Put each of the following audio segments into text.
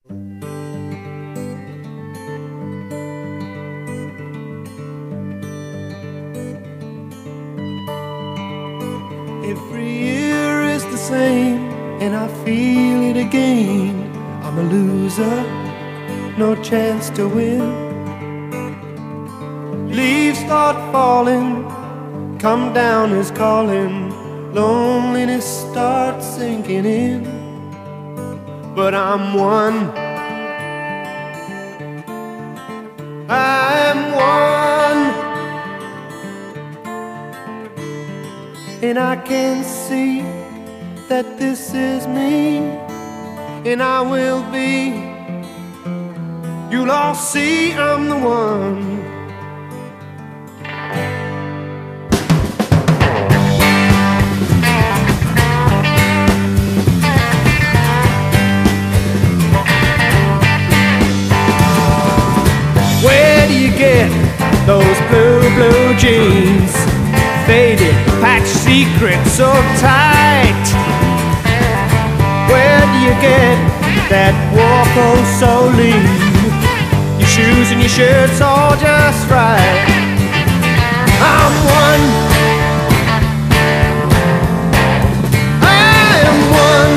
Every year is the same, and I feel it again. I'm a loser, no chance to win. Leaves start falling, come down is calling. Loneliness starts sinking in. But I'm one, I'm one, and I can see that this is me, and I will be. You'll all see I'm the one. Where do you get those blue jeans? Faded, patch secret so tight. Where do you get that walk oh so lean? Your shoes and your shirt's all just right. I'm one, I am one,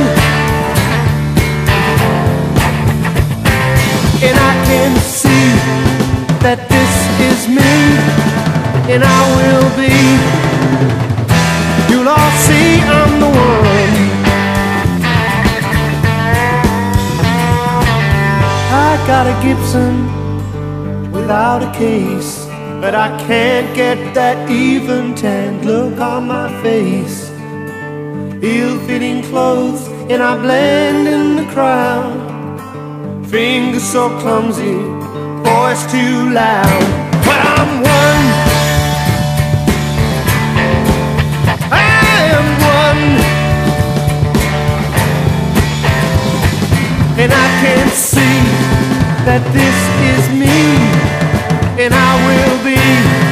and I can see that this is me, and I will be. You'll all see I'm the one. I got a Gibson without a case, but I can't get that even tanned look on my face. Ill-fitting clothes, and I blend in the crowd. Fingers so clumsy, voice too loud. But I'm one, I am one, and I can see that this is me, and I will be.